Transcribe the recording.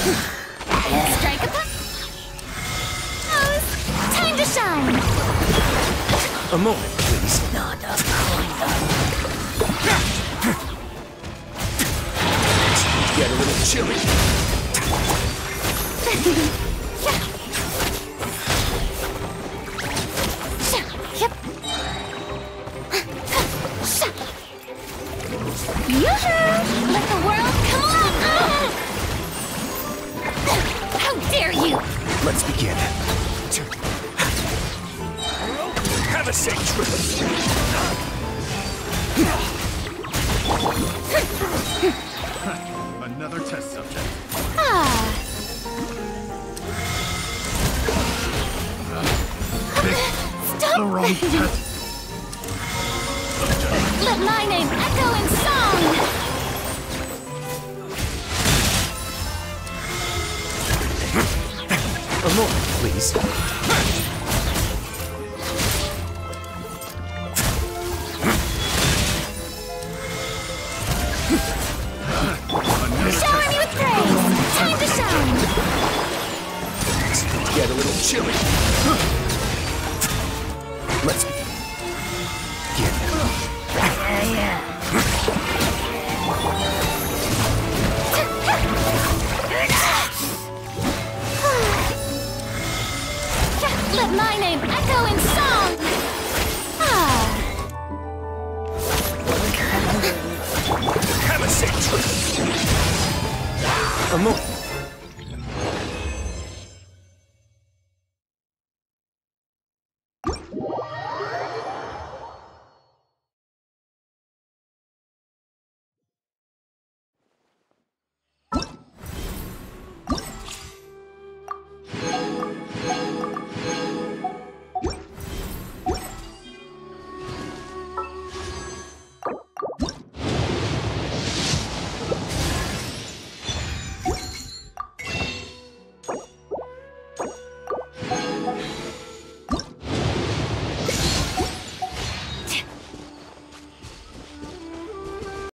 Strike a pose. Time to shine. A moment, please. Not a Get a little chilly. Yep. Yoo-hoo! Let the world come on! How dare you! Let's begin. Have a safe trip. Another test subject. Stop! The wrong pet. Let my name echo in song! A moment, please. Shower me with praise! Time to shine! Get a little chilly. Let's begin. Let my name echo in song! Have a safe trip. A moment.